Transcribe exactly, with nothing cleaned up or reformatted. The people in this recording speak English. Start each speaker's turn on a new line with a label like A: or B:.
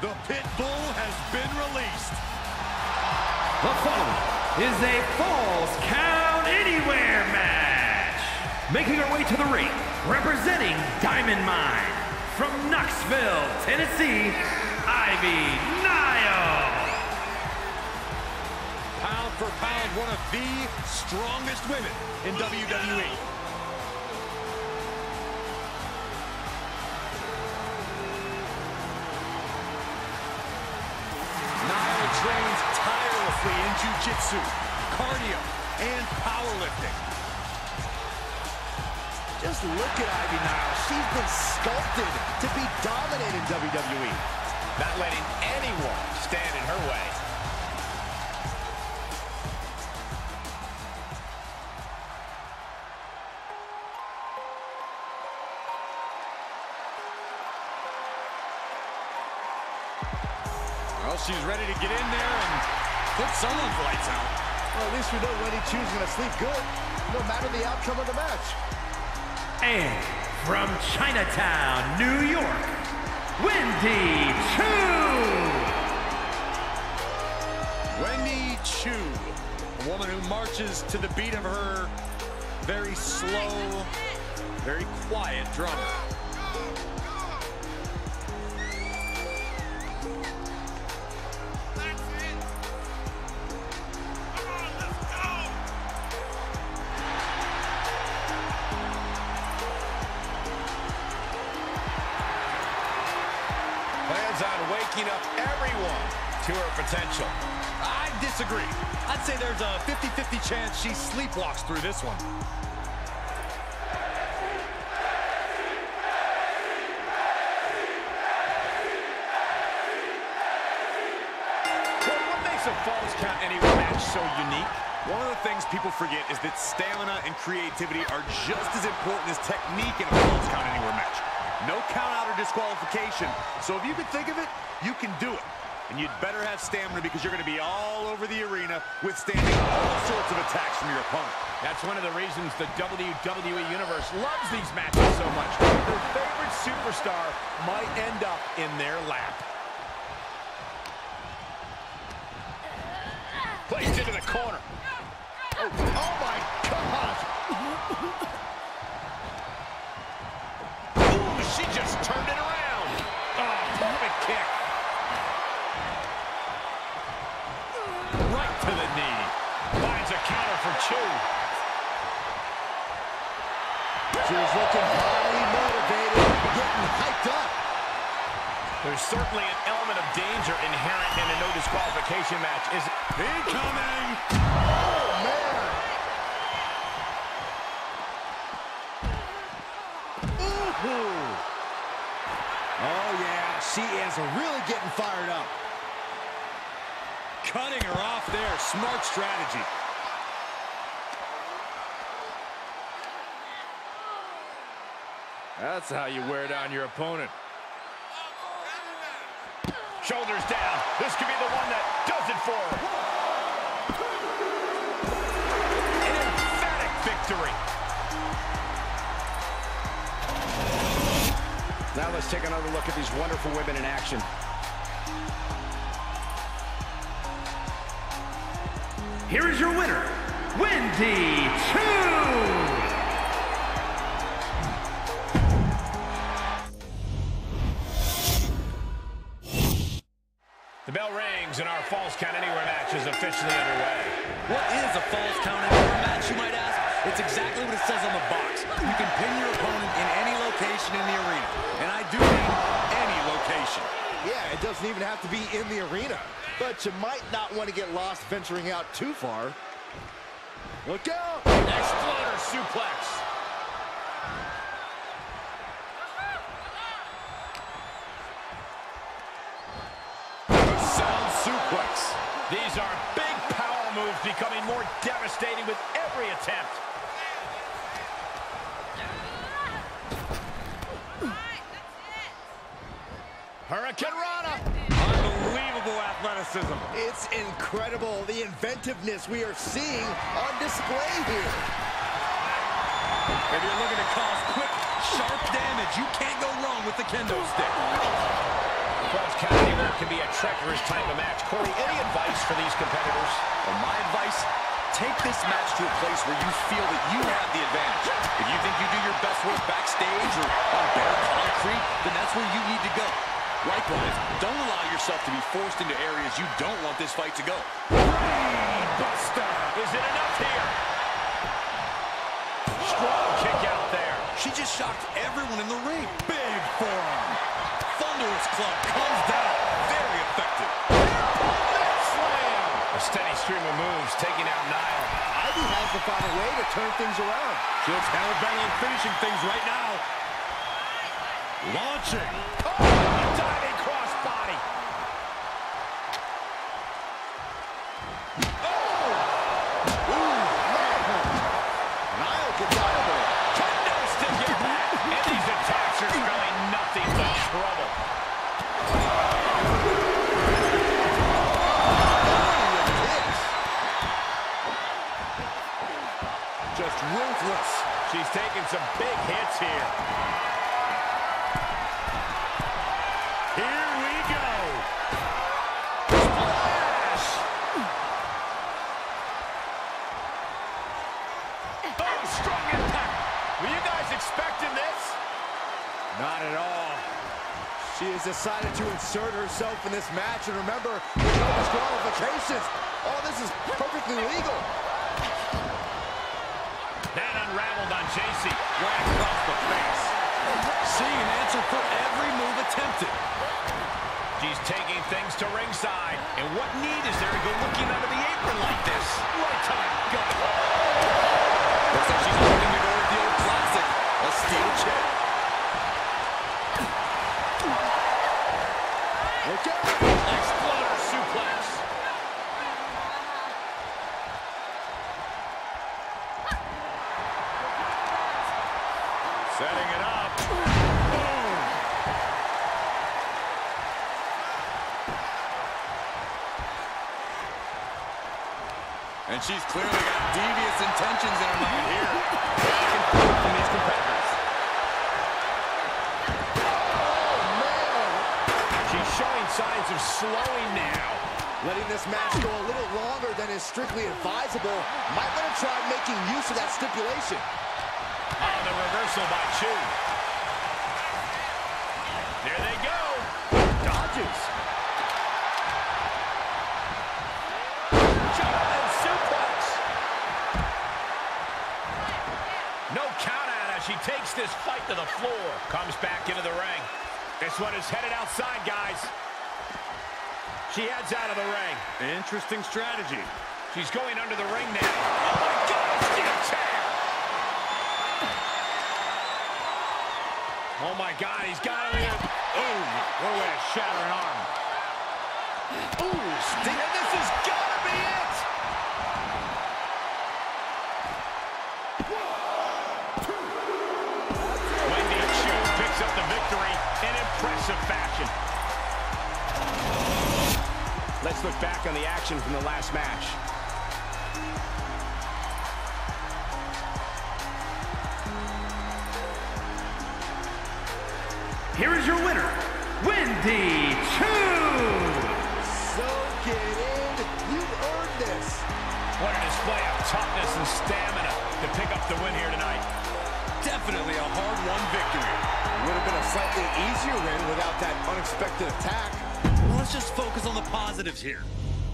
A: The pit bull has been released.
B: The following is a Falls Count Anywhere match. Making her way to the ring, representing Diamond Mine, from Knoxville, Tennessee, Ivy Nile.
A: Pound for pound, one of the strongest women in W W E. Nile trains tirelessly in jiu-jitsu, cardio, and powerlifting.
C: Just look at Ivy Nile. She's been sculpted to be dominant in W W E.
D: Not letting anyone stand in her way.
A: Well, she's ready to get in there and put someone's lights out.
C: Well, at least we know Wendy Chu's going to sleep good, no matter the outcome of the match.
B: And from Chinatown, New York, Wendy Chu.
A: Wendy Chu, a woman who marches to the beat of her very slow, very quiet drummer.
D: Plans on waking up everyone to her potential.
A: I disagree. I'd say there's a fifty fifty chance she sleepwalks through this one.
D: Well, what makes a Falls Count Anywhere match so unique? One of the things people forget is that stamina and creativity are just as important as technique in a Falls Count Anywhere match. No count out or disqualification. So if you can think of it, you can do it. And you'd better have stamina because you're going to be all over the arena withstanding all sorts of attacks from your opponent.
E: That's one of the reasons the W W E Universe loves these matches so much. Their favorite superstar might end up in their lap.
D: Placed into the corner.
C: Oh, oh my God!
D: Ooh, she just turned it around. Oh, perfect kick.
E: Right to the knee. Finds a counter for Chu.
C: She was looking highly motivated, getting hyped up.
E: There's certainly an element of danger inherent in a no disqualification match. Is
A: Incoming!
C: Oh, man! Ooh. Oh, yeah, she is really getting fired up.
A: Cutting her off there. Smart strategy.
E: That's how you wear down your opponent. Shoulders down. This could be the one that does it for her. An emphatic victory.
D: Now let's take another look at these wonderful women in action.
B: Here is your winner, Wendy Chu.
E: The bell rings and our Falls Count Anywhere match is officially underway.
A: What is a Falls Count Anywhere match, you might ask? It's exactly what it says on the box. You can pin your opponent in any location in the arena. And I do mean any location.
C: Yeah, it doesn't even have to be in the arena. But you might not want to get lost venturing out too far. Look out!
E: Exploder suplex.
D: Sound suplex.
E: These are big power moves becoming more devastating with every attempt. Hurricane Rana.
A: Unbelievable athleticism.
C: It's incredible, the inventiveness we are seeing on display here.
A: If you're looking to cause quick, sharp damage, you can't go wrong with the kendo stick.
E: Falls Count Anywhere can be a treacherous type of match. Corey, any advice for these competitors?
A: Well, my advice, take this match to a place where you feel that you have the advantage. If you think you do your best work backstage or on bare concrete, then that's where you need to go. Likewise, don't allow yourself to be forced into areas you don't want this fight to go.
E: Buster! Is it enough here? Strong kick out there.
A: She just shocked everyone in the ring. Big forearm. Thunderous club comes down. Very effective.
E: Slam! A steady stream of moves taking out Nyla.
C: Ivy has to find a way to turn things around.
A: She'll handle battling, finishing things right now. Launching.
E: Oh, a diving crossbody. Oh!
C: Ooh, man. Nyla gets out of there.
E: Kendo stick impact. And these attacks are spelling nothing but trouble.
C: Just ruthless.
E: She's taking some big hits here. Here we go. Splash! Oh, strong impact. Were you guys expecting this?
C: Not at all. She has decided to insert herself in this match, and remember, there's no disqualifications. All this is perfectly legal.
E: That unraveled on J C. Right across the face.
A: Seeing an answer for every move attempted.
E: She's taking things to ringside. And what need is there to go looking under the apron like this? Right to the gut.
A: Looks like she's looking to go with the old classic, a steel chair.
C: Look out!
E: Exploder suplex. Setting it up. Boom.
A: And she's clearly got devious intentions in her mind here. Back and forth from these competitors.
C: Oh, man!
E: She's showing signs of slowing now.
C: Letting this match go a little longer than is strictly advisable. Might want to try making use of that stipulation.
E: On the reversal by Chu. There they go. Dodges. Jumping suplex. No count out as she takes this fight to the floor. Comes back into the ring. This one is headed outside, guys. She heads out of the ring.
A: Interesting strategy.
E: She's going under the ring now. Oh, my God, steel chair. Oh, my God, he's got him here. Ooh, what a way to shatter an arm. Ooh, sting, and this has got to be it. Wendy Chu picks up the victory in impressive fashion. Let's look back on the action from the last match.
B: Here is your winner, Wendy Chu!
C: Soak it in. You earned this.
E: What a display of toughness and stamina to pick up the win here tonight.
A: Definitely a hard-won victory.
C: Would have been a slightly easier win without that unexpected attack.
A: Let's just focus on the positives here.